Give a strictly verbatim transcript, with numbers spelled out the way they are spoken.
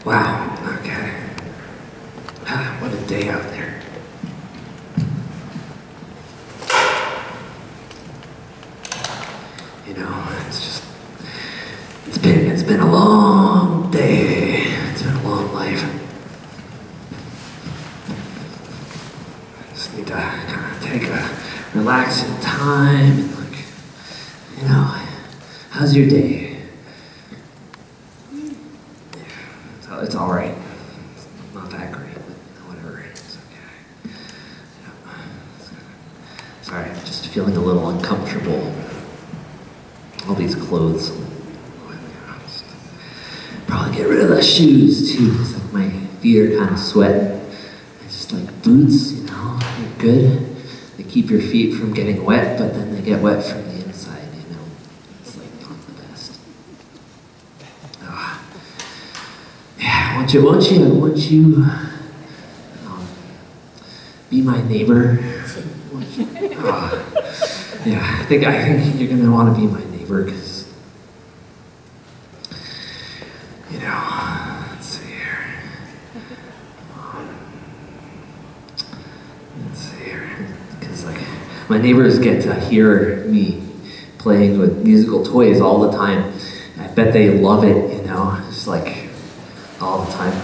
Wow, okay. Ah, what a day out there. You know, it's just, it's been, it's been a long day. It's been a long life. I just need to kind of take a relaxing time and like, you know, how's your day? It's all right. It's not that great, but whatever. It's okay. Yeah. Sorry, I'm just feeling a little uncomfortable. All these clothes. Probably get rid of the shoes too, because like my feet are kind of sweat. I just like boots, you know, they're good. They keep your feet from getting wet, but then they get wet from the inside, you know. It's like not the best. Oh. Yeah, won't you, won't you, won't you um, be my neighbor? Won't you? Oh. Yeah, I think, I think you're gonna want to be my neighbor, because, you know, let's see here. Um, let's see here. Because, like, my neighbors get to hear me playing with musical toys all the time. I bet they love it, you know, just like all the time.